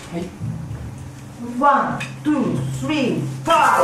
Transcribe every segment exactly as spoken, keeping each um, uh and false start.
はい。 ワン、ツー、スリー、ファ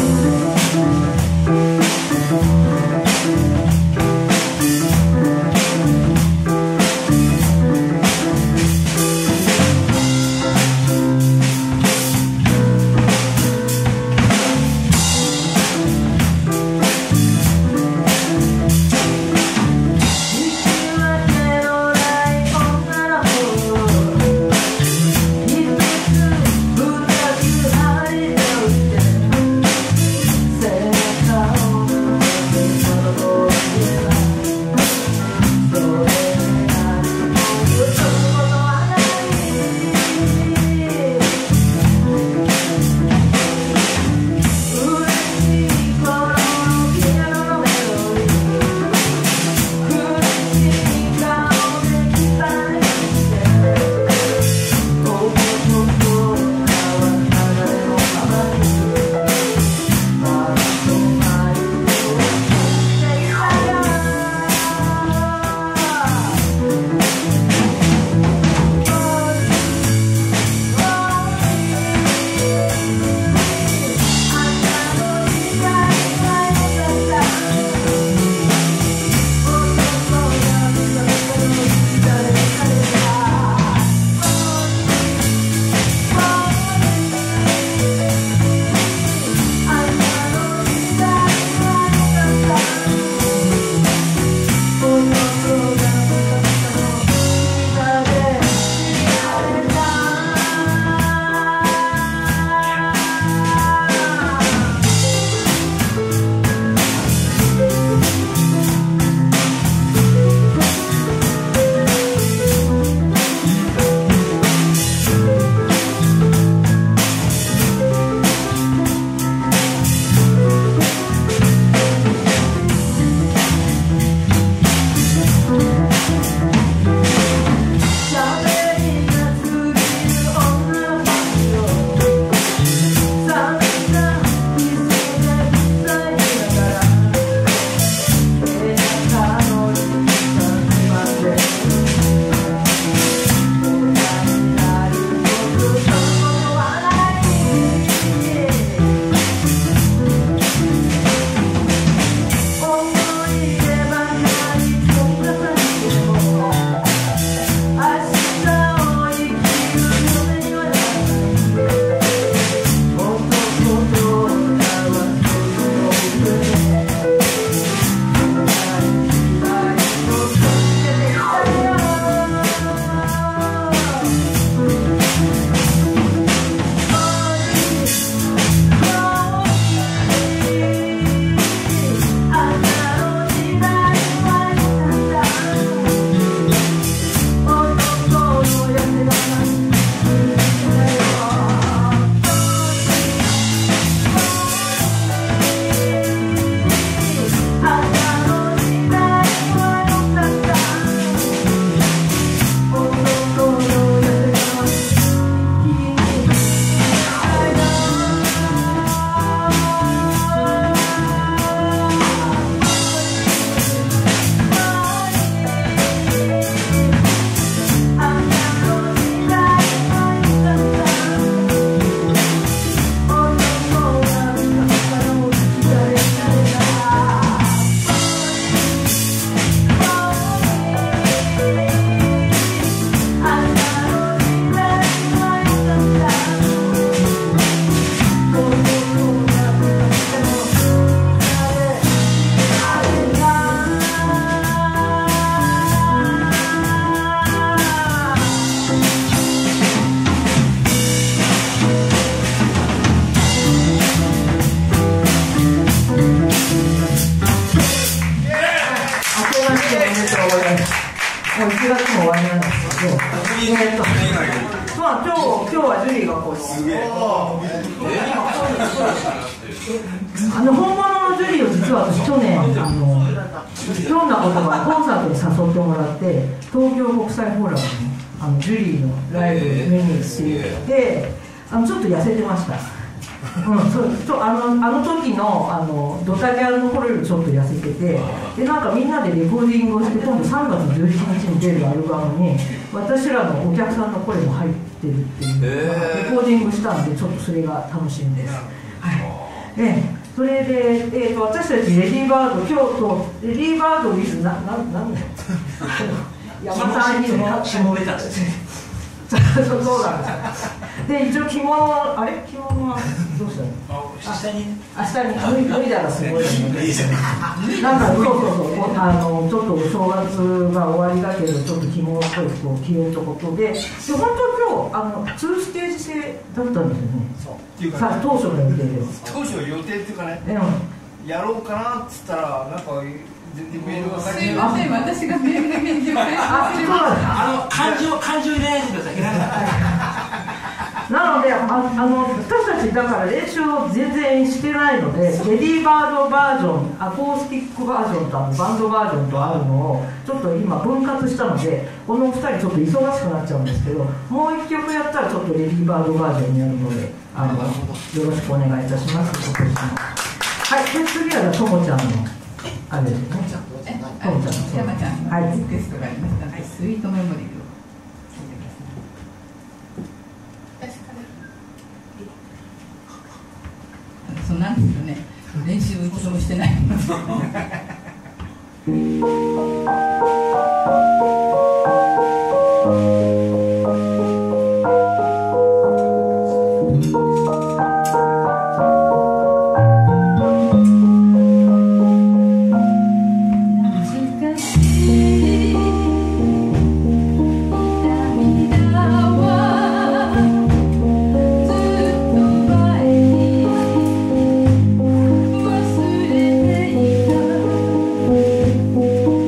もういちがつも終わりなんですけど、えーとまあ、今日、今日はジュリーがこうすげえあの本物のジュリーを実は私去年あのひょんなことがコンサートに誘ってもらって東京国際フォーラムのあのジュリーのライブを見に行っていて、あのちょっと痩せてましたうん、そうとあのあの時のあのドタキャンの頃よりちょっと痩せてて、でなんかみんなでレコーディングをして今度さんがつじゅういちにちに出るアルバムに私らのお客さんの声も入ってるっていう、えー、レコーディングしたんでちょっとそれが楽しみです。はい、でそれで、えー、と私たちレディーバード今日とレディーバードウィズなななんだよ山さんにしもべたちそうなんですで一応着物あれ着物はどうしたの？ 下に明日に脱いだらすごいですね。なんかそうそうそうあのちょっとお正月が終わりだけどちょっと着物っぽい服を着ようということで、で本当今日あのツーステージ制だったんですよね。そうさあ当初の予定で当初予定っていうかね、 うん、 やろうかなっつったらなんか全然メールがすいません、私がメールで返事を返します。 あの漢字を漢字を入れないでください。 なので あ, あの私たちだから練習を全然してないので、レディーバードバージョン、アコースティックバージョンとあのバンドバージョンとあるのをちょっと今分割したので、このふたりちょっと忙しくなっちゃうんですけど、もういっきょくやったらちょっとレディーバードバージョンになるので、あのよろしくお願いいたします。今年もはい、で次はともちゃんのあれですね。 ともちゃん、山ちゃんのリクエストがありましたので、スイートメモリーを。そうなんですよね、練習を一度もしてない忘れていた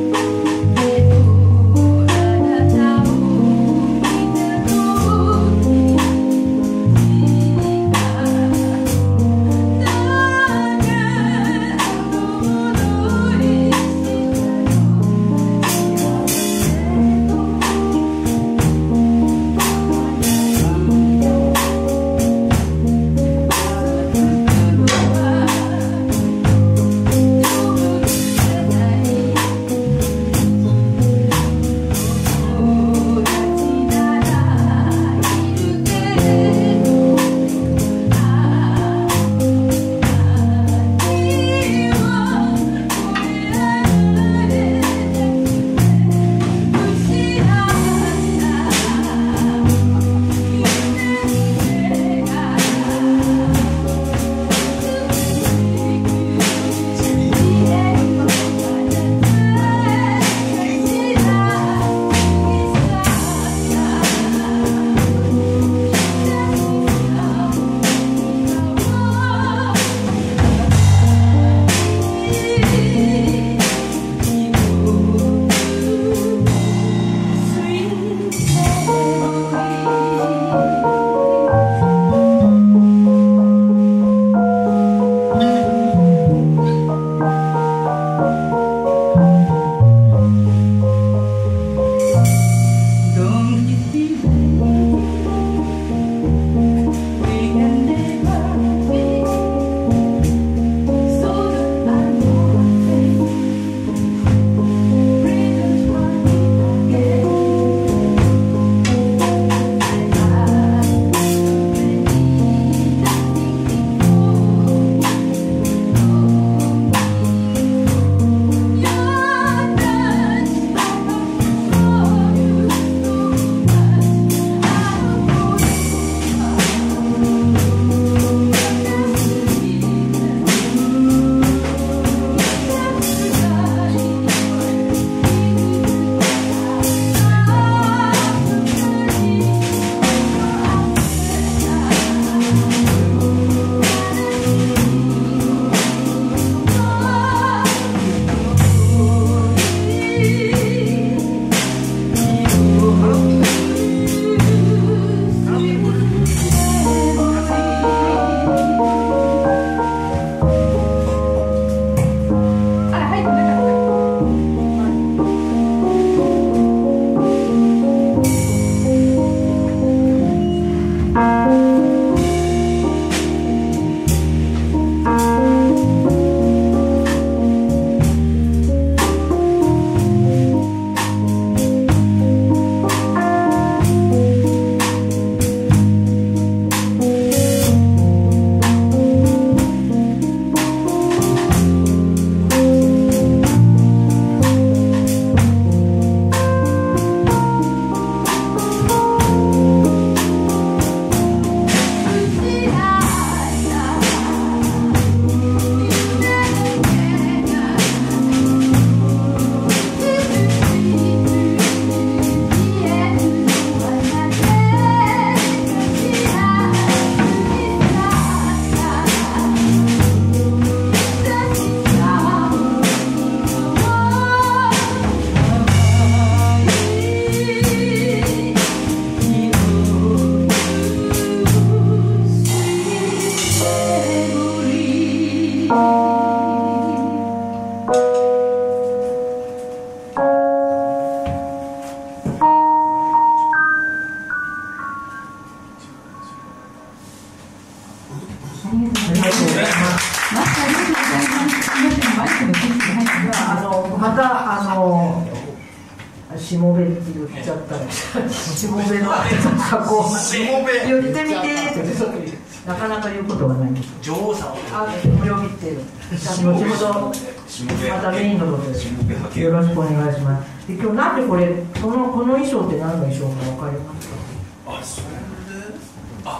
のしもべって言っちゃったらしもべの箱を言ってみてってなかなか言うことがないんです女王さんあ無料日程後ほどまたメインのことでよろしくお願いします。で今日なんでこれこのこの衣装って何の衣装か分かりますか？ あ、それであ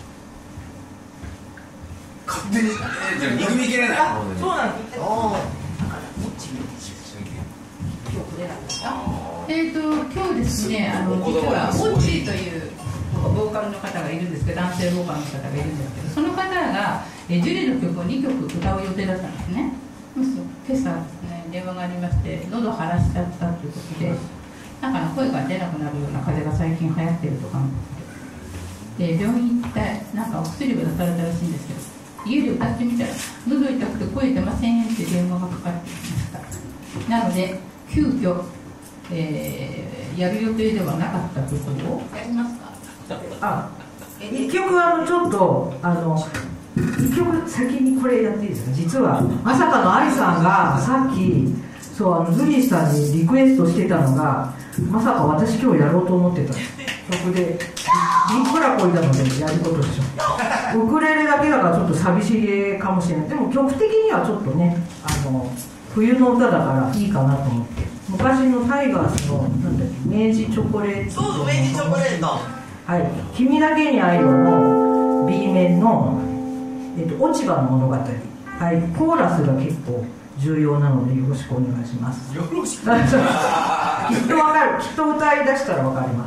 勝手にえー、じゃあ憎みきれないそうなんですえーと今日ですね、あの実はオッチーというボーカルの方がいるんですけど、男性ボーカルの方がいるんですけど、その方がえジュリーの曲をにきょく歌う予定だったんですね。そうすると今朝ですね、電話がありまして、喉腫らしちゃったということで、なんか声が出なくなるような風邪が最近流行ってるとか思ってで、病院行ってなんかお薬が出されたらしいんですけど、家で歌ってみたら喉痛くて声出ませんって電話がかかってきました。なので急遽、えー、やる予定ではなかったということをやりますか？ あ、一曲あのちょっとあの一曲先にこれやっていいですか？実はまさかのアリさんがさっきそうあのズリーさんにリクエストしてたのが、まさか私今日やろうと思ってた曲でびっくらこいたのでやることでしょ。ウクレレだけだからちょっと寂しげかもしれない。でも曲的にはちょっとね、あの冬の歌だからいいかなと思って、昔のタイガースのなんだっけ、明治チョコレート、 そうそう、明治チョコレート、 はい、君だけに愛をの B 面の、えっと、落ち葉の物語、はい、コーラスが結構重要なのでよろしくお願いします。 よろしくきっとわかる、きっと歌い出したらわかります。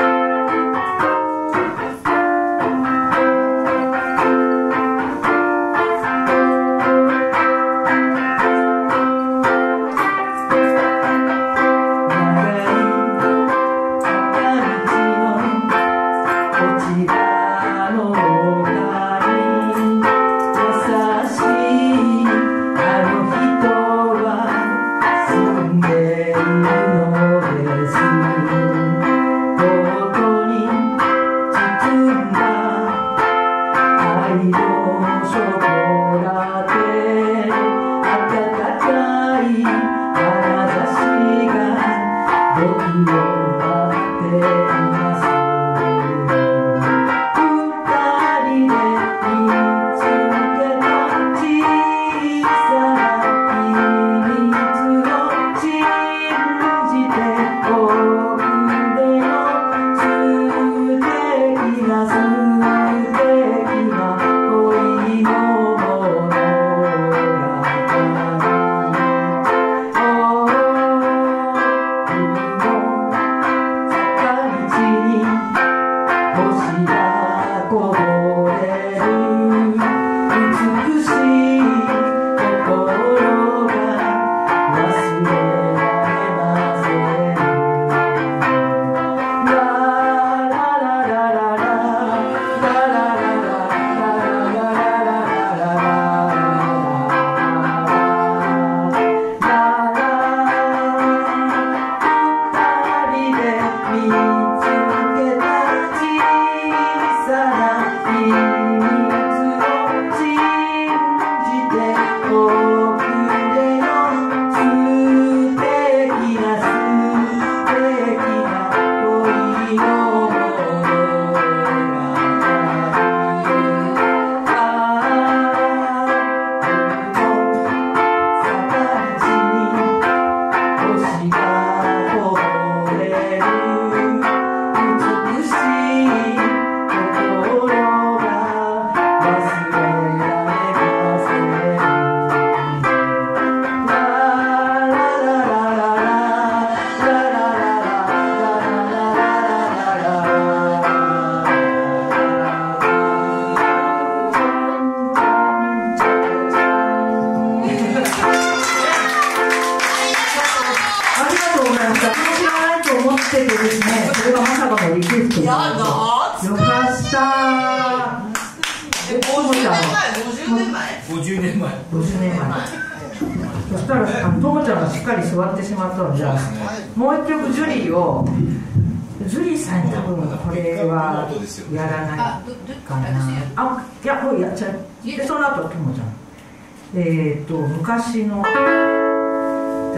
もう一曲ジュリーをジュリーさんに多分これはやらないかなあ、いやもうやっちゃう。でその後ともちゃんえっ、ー、と昔の歌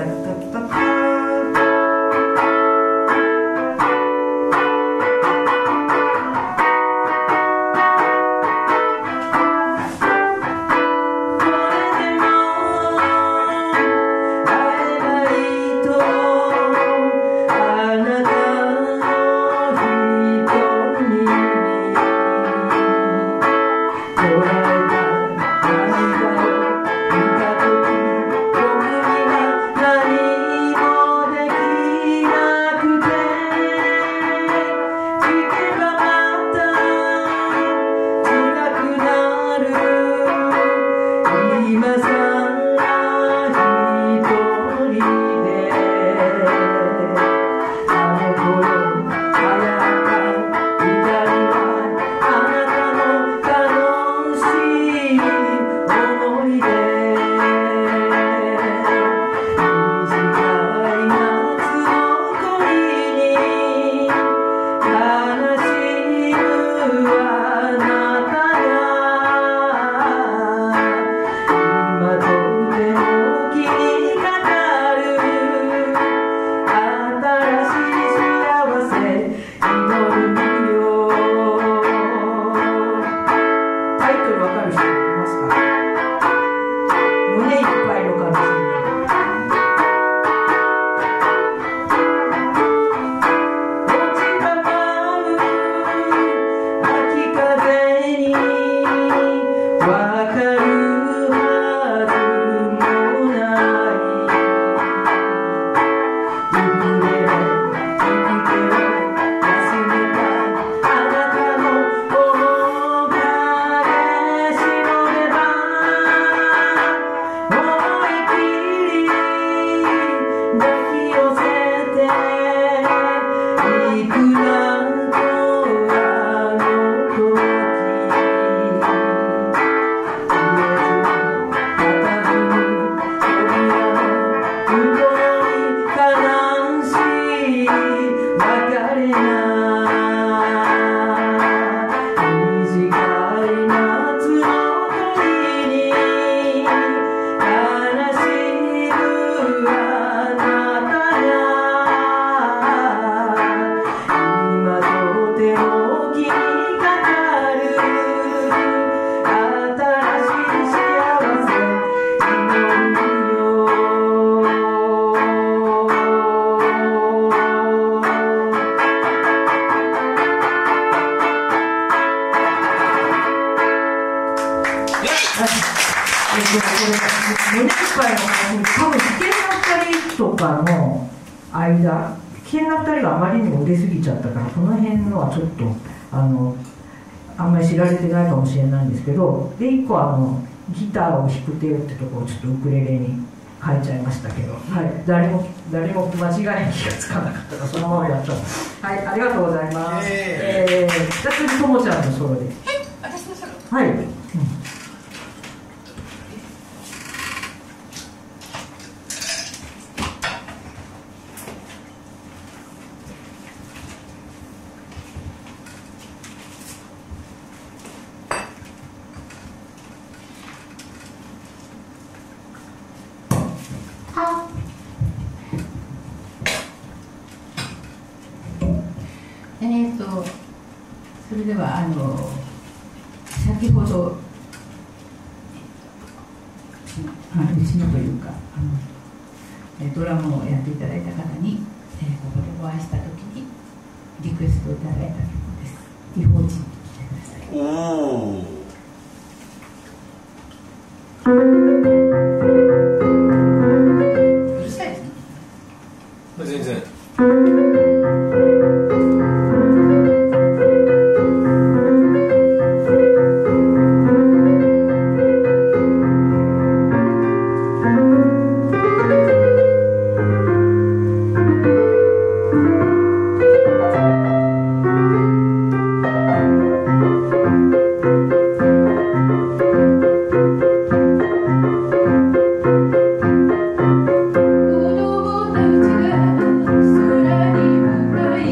胸いっぱいの話に多分危険なふたりとかの間、危険なふたりがあまりにも出過ぎちゃったから、この辺のはちょっとあのあんまり知られてないかもしれないんですけど、でいっこあのギターを弾く手ってところをちょっとウクレレに変えちゃいましたけど、はい、誰も誰も間違いに気がつかなかったからそのままやっちゃった。はい、ありがとうございます。えー、えー、じゃあ次ともちゃんのソロで。 え、私のソロ。 はい。うん、 えーとそれではあの先ほどあうちのというかあのドラムをやっていただいた方に、えー、ここでお会いした時にリクエストをいただいた曲です。異邦人に来てください。 おーうるさいですね。 全然子供たちが空に向かい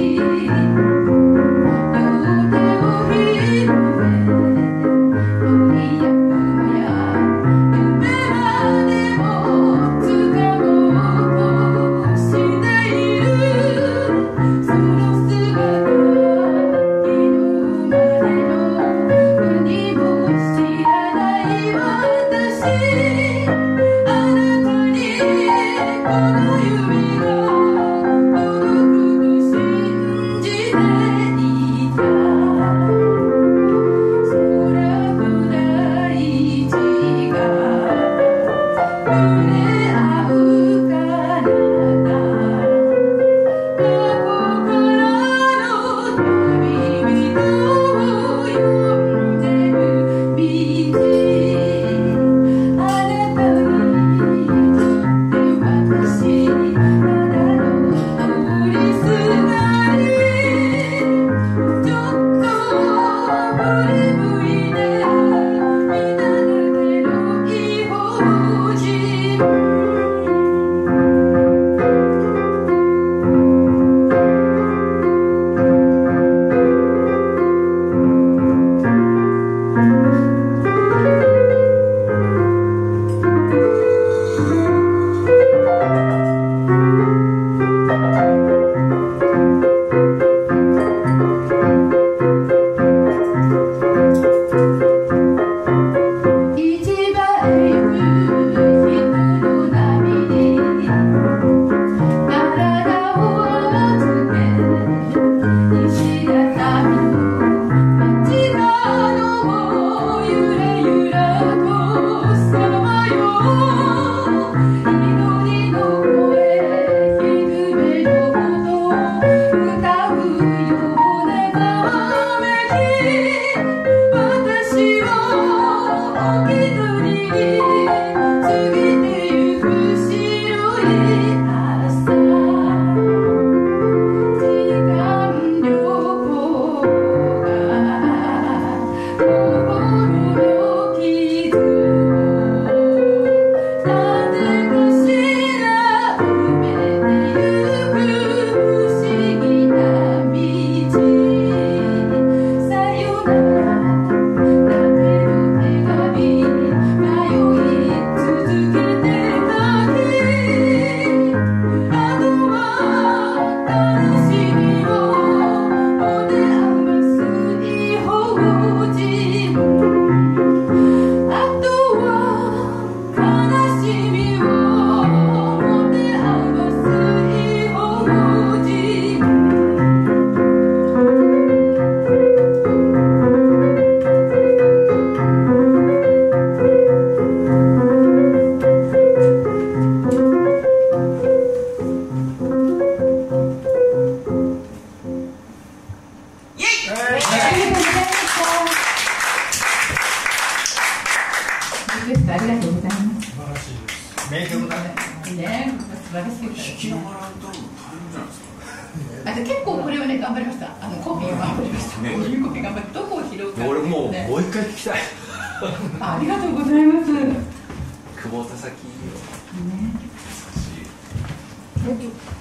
あで結構これはね頑張りました。あのコピー頑張りました。 ね、 こういうコピー頑張ってどこを拾うか、ね。 俺もうもう一回聞きたい。 ありがとうございます。 久保田咲よ。 ね。 何？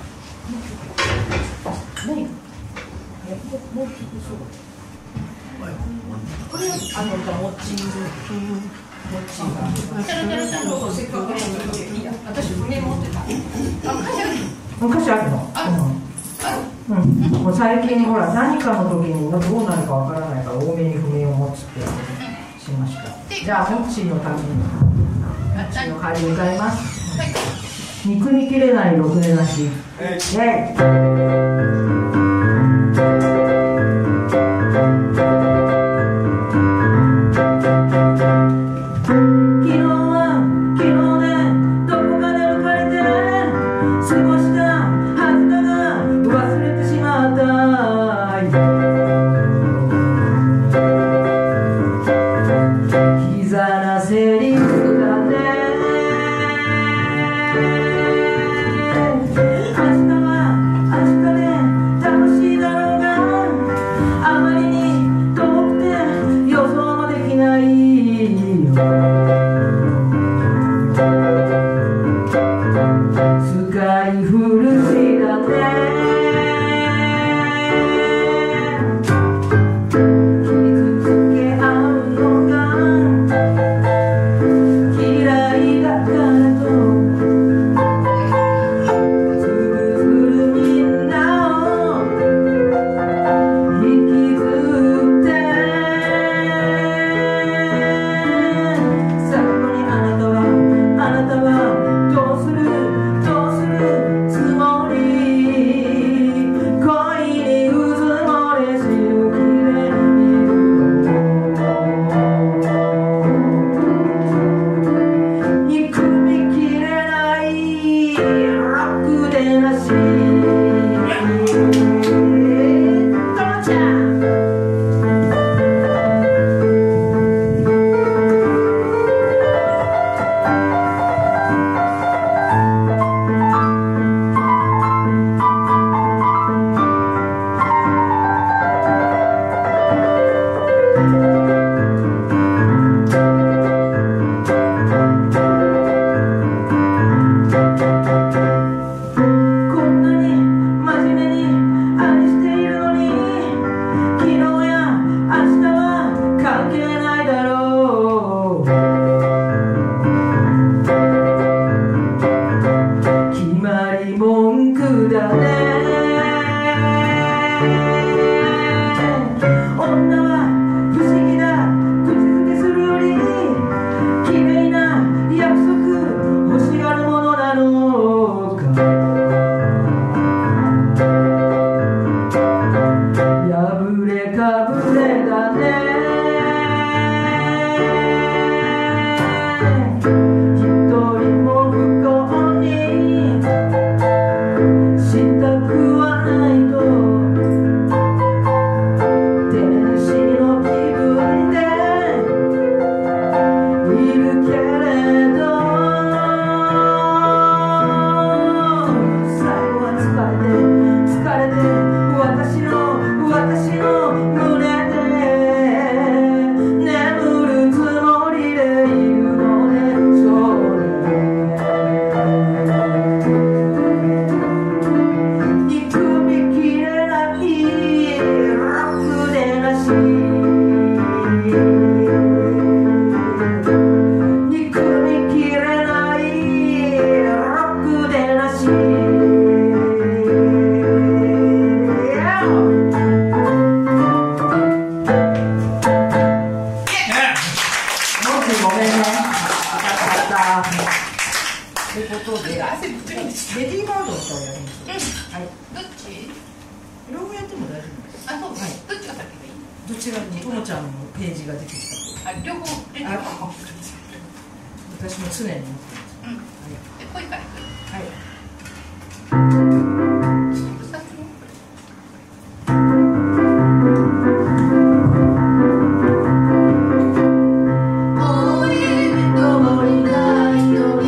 もう一つそうだ。これはあのじゃモッチングモッチンが。 チャラチャラチャラのせっかくいや私上持ってた。あ昔ある。 昔あるの。 ある。 うん。もう最近ほら何かの時にどうなるかわからないから多めに譜面を持つってしました。じゃあモッチーのためにモッチーの代わりを歌います。憎みきれないろくでなし。イェイ。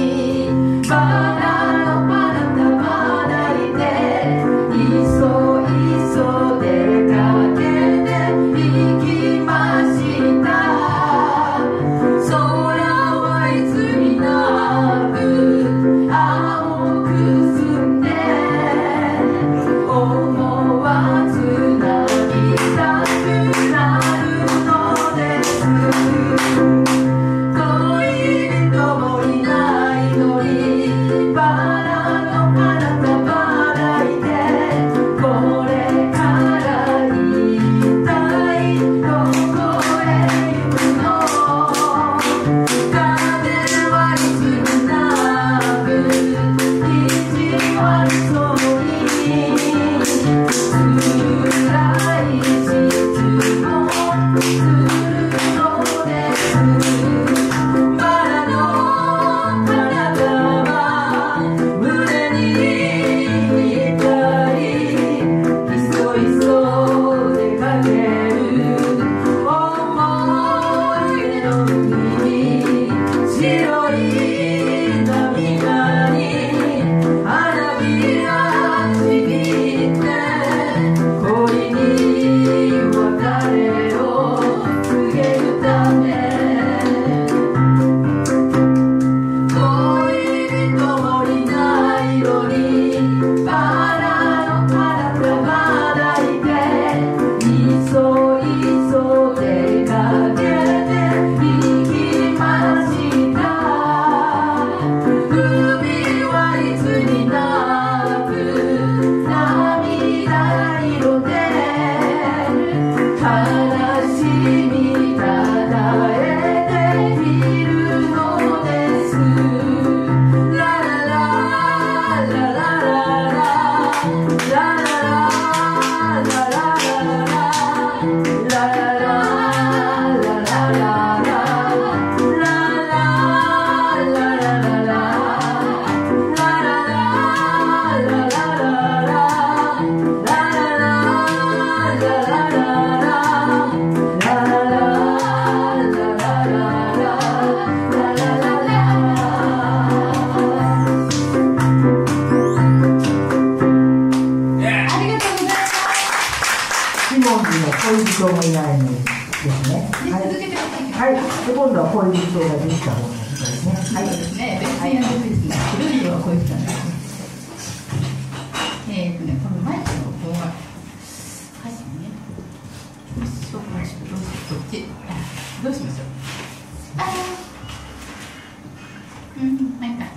バナナバナナバナナで急いありがとうございます。 シモンズの恋人もいないのですね。はい。 続けてください。 はい。で、今度は恋人ができた方の人ですね。はい。 そうですね。別にあのですね。白い色は恋人なんです。えっとね、このマイクの方が歌詞ね。そうか、どうしよう、どっち、どうしましょう。あー、うん、なんか。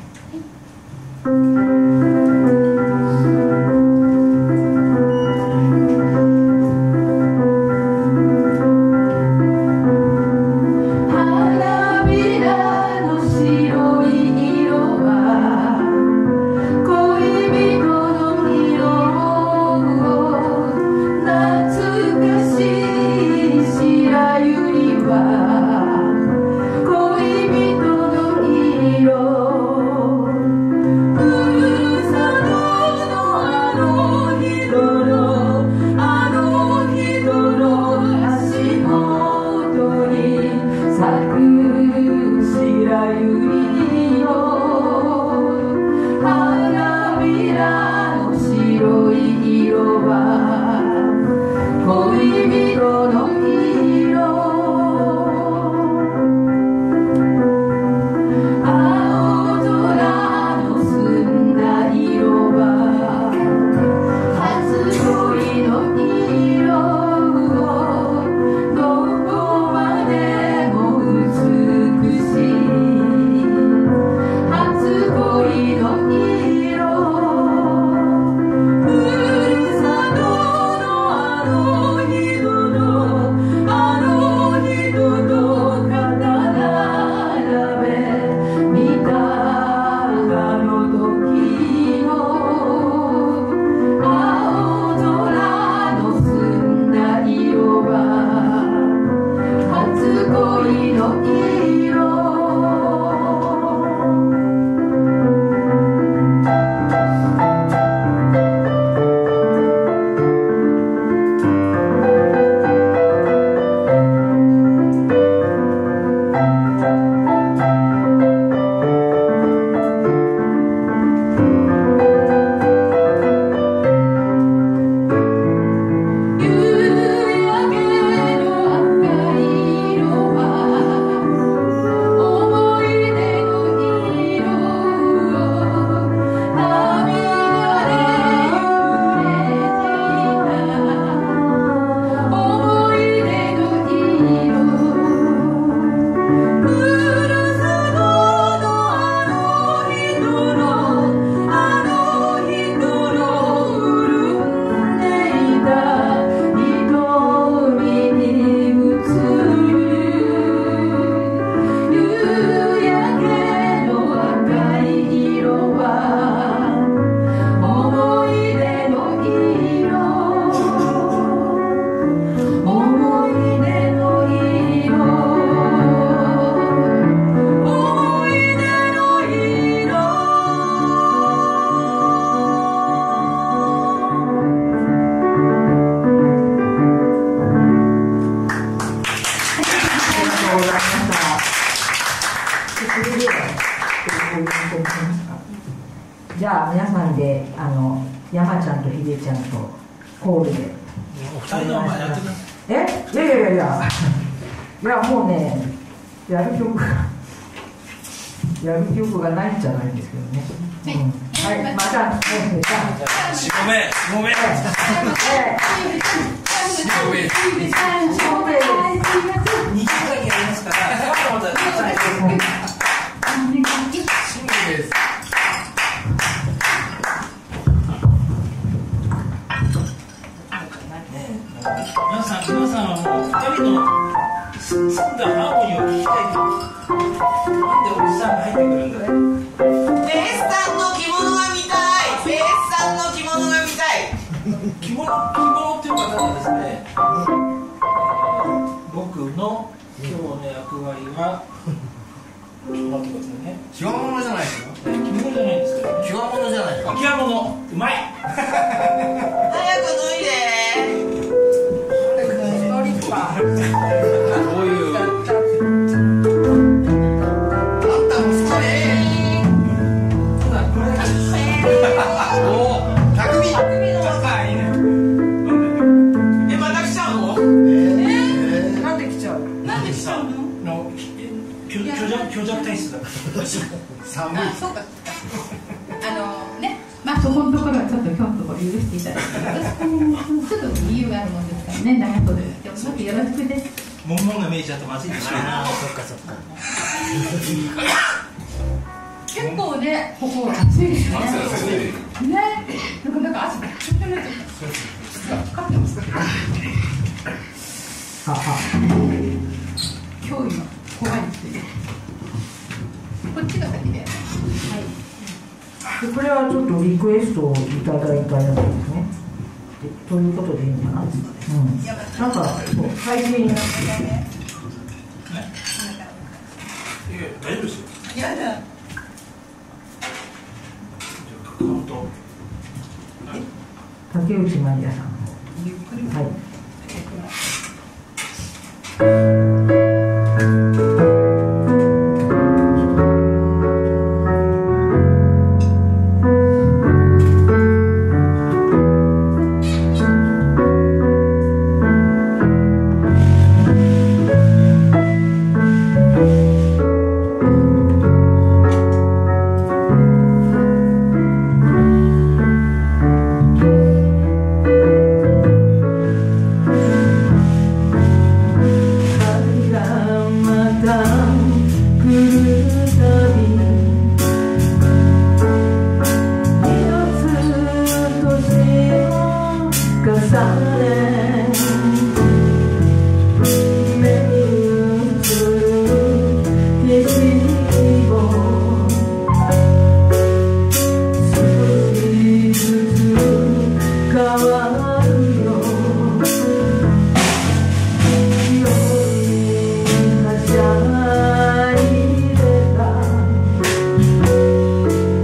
じゃあ皆さんであの山ちゃんとひでちゃんとコールでお二人の前やってください。 えいやいやいやいやいやもうねやる曲がやる曲がないんじゃないんですけどね、うん、はいまたねじゃあ四五名四五名四五名二曲だけやりますからまたまた最後四五名です皆さん、皆さんはもうふたりの澄んだハーモニーを聞きたいと。なんでおじさんが入ってくるんだい。 ベースさんの着物が見たい。ベースさんの着物が見たい。 着物、着物っていう方はですね、えー、僕の今日の役割はちょっと待ってくださいね。 着物じゃないですよ。 着物じゃないんですけどね。 着物じゃないですか。 着物、うまい。 早く脱いで。 こういうあんたも好きね。 お匠匠の若いね。 寒い。 あ、そうか。あのね、まあそこのところはちょっと今日のところ許していただいて、私もちょっと理由があるもんですからね、長くで、ちょっとよろしくです。 モンモンが見えちゃってまずいですね。 ああ、そっかそっか。 結構ね、ここ暑いですね。ね、なんかなんか汗びっちょびちょになっちゃった。かかってますか。 はは今日今怖いっていう。こっちが先で。はい。 でこれはちょっとリクエストをいただいたやつですね。ということでいいのかな。うん。なんかそう最近。 いや大丈夫ですよ。 いやだ。 カウント。 竹内まりやさん。 ゆっくり。 はい。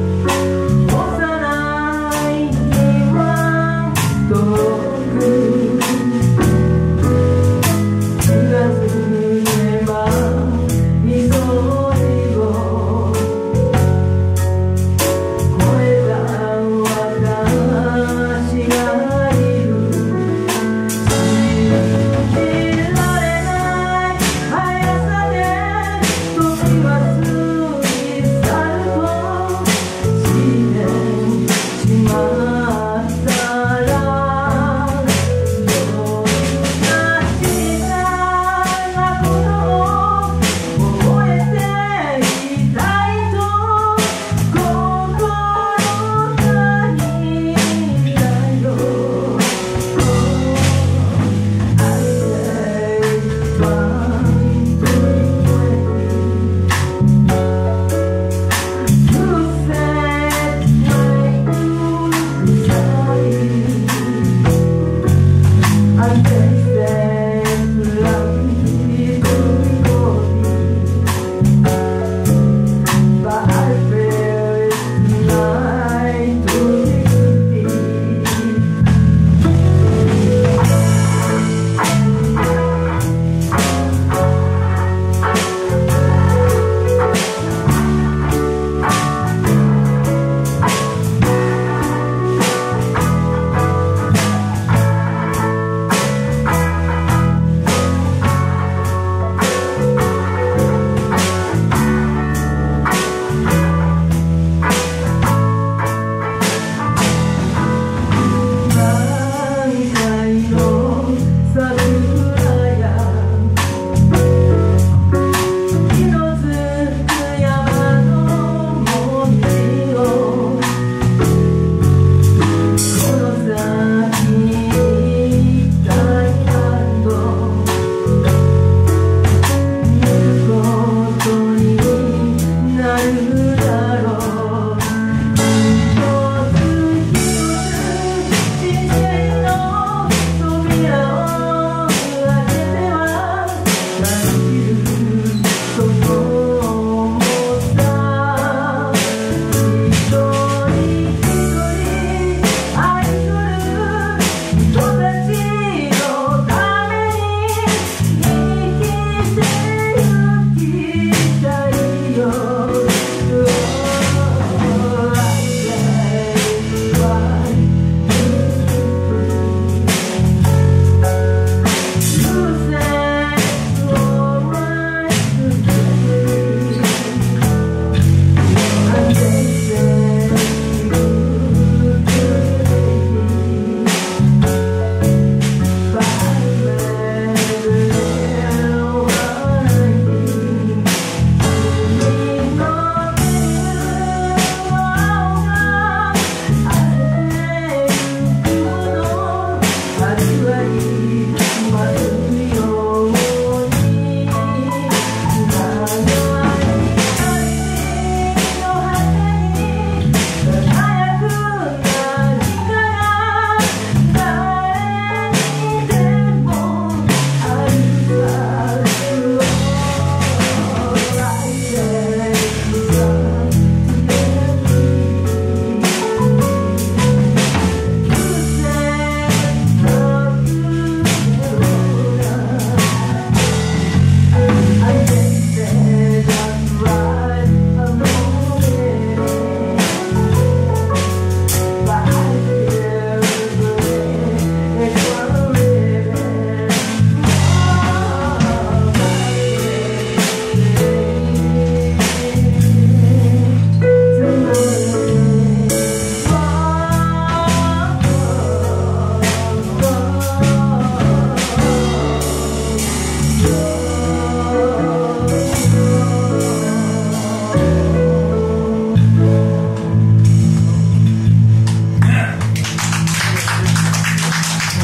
遠く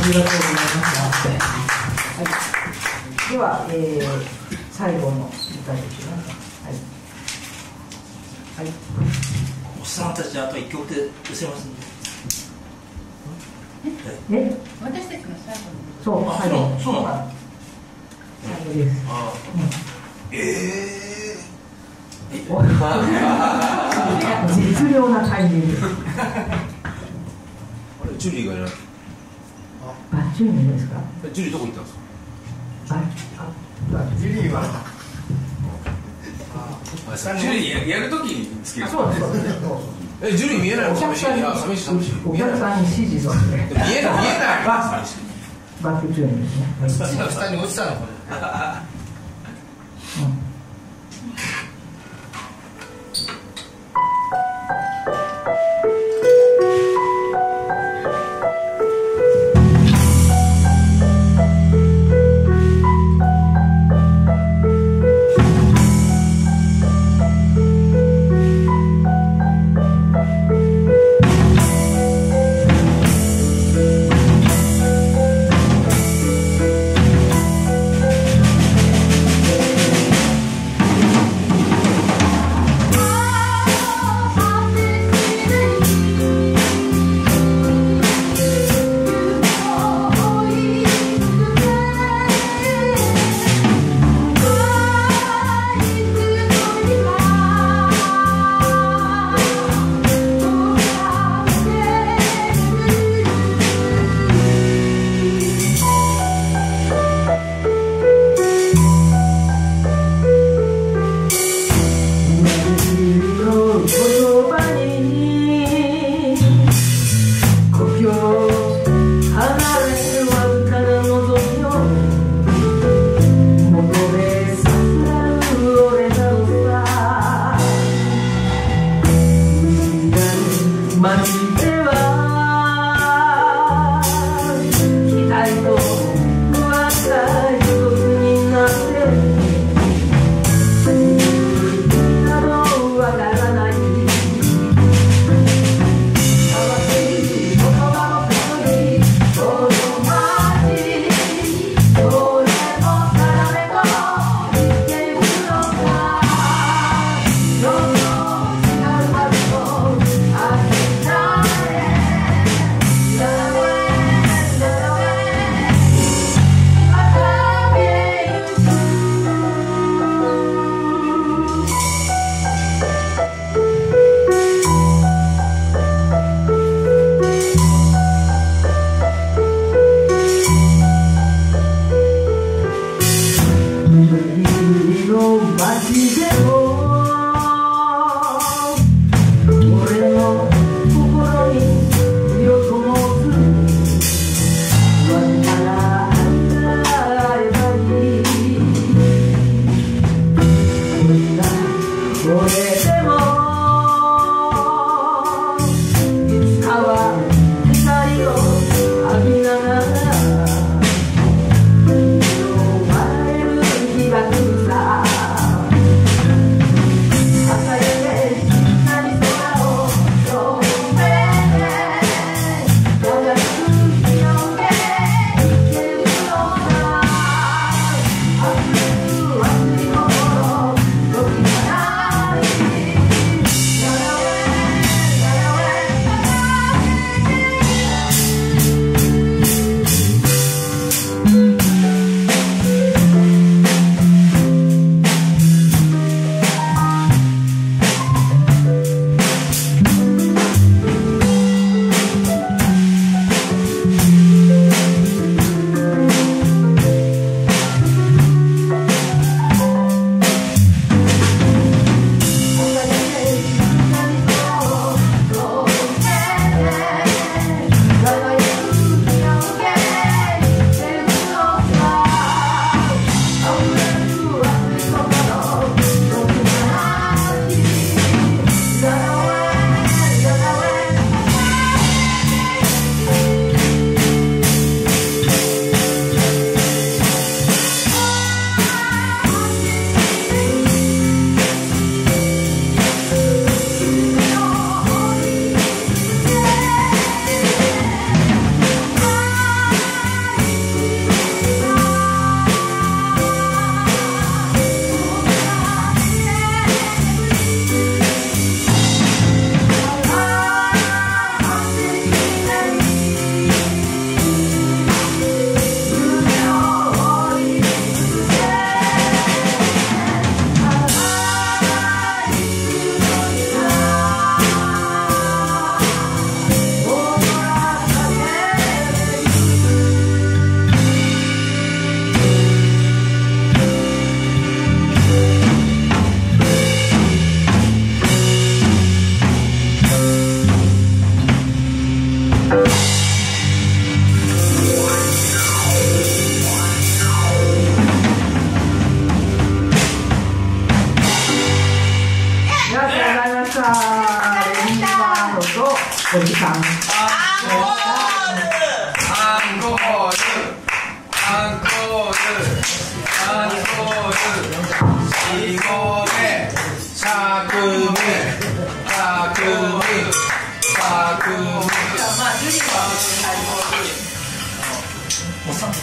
りがとうございました。はい、では、えー、最後の歌ですね。はい。はい。 おっさんたちあと一曲で寄せますんで。 え？ 私たちの最後の。 そう、 あ最後。 そうなの？ 最後です。 あええ絶妙なタイミング。 あれジュリーがいない。 あ、ジュリーですか？ ジュリーどこ行ったんですか？ あ、あ、 ジュリーはジュリーやるときにつける。 あ、そうです。そうです。 え、ジュリー見えないの？ お客さんに、 いや寂しい寂しい。 お客さんに指示をする。 見えない見えない。 バックチューンですね。 下に落ちたのこれ。 うん「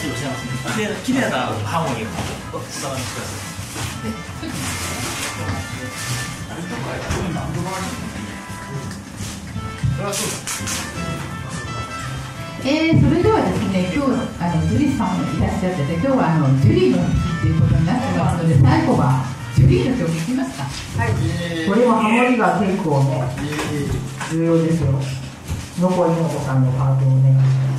話をしてますね。で、綺麗なハーモニーをお伝えしてください。えー、それではですね、今日あのジュリーさんもいらっしゃってて、今日はあのジュリーの日ということになってますので、最後はジュリーの曲いきますか。 はい。これはハモリが結構ね、重要ですよ。残りの子さんのパートをお願いします。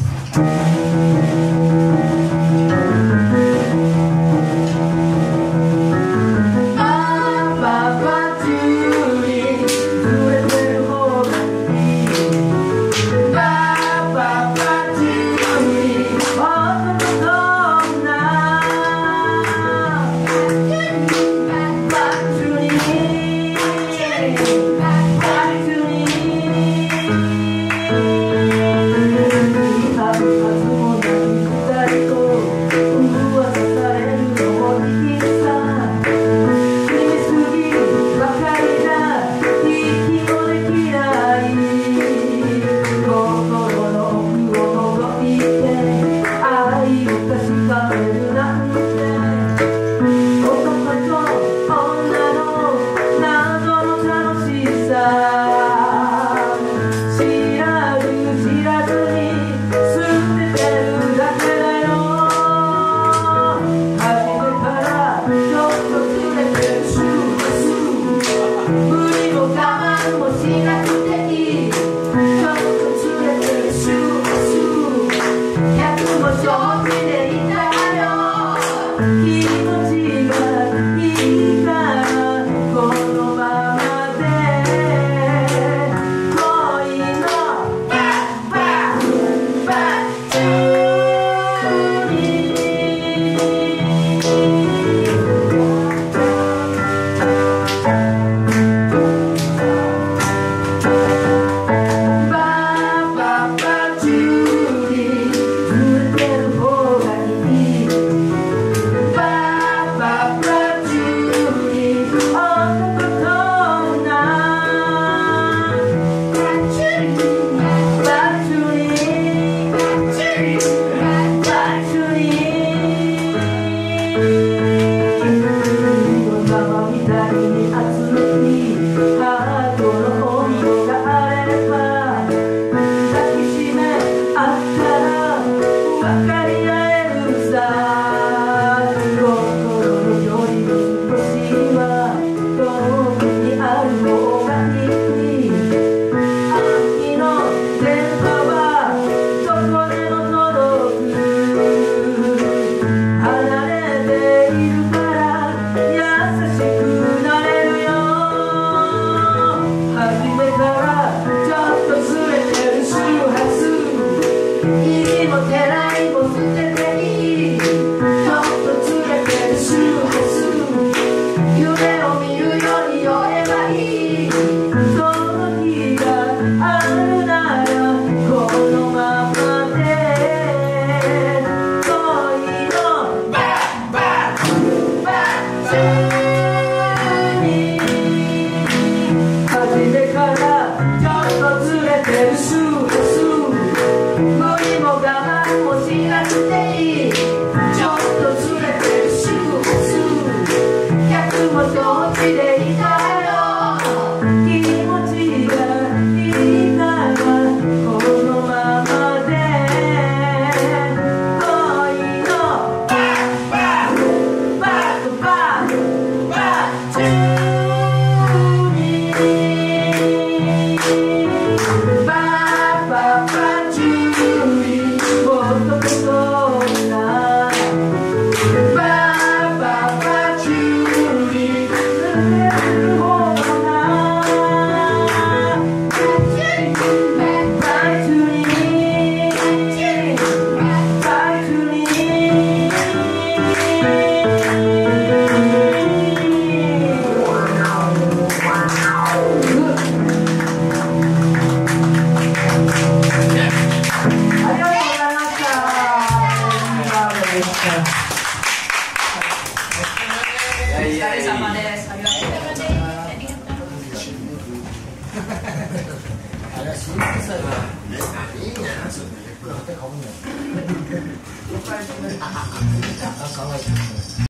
い。 都会人の考えてる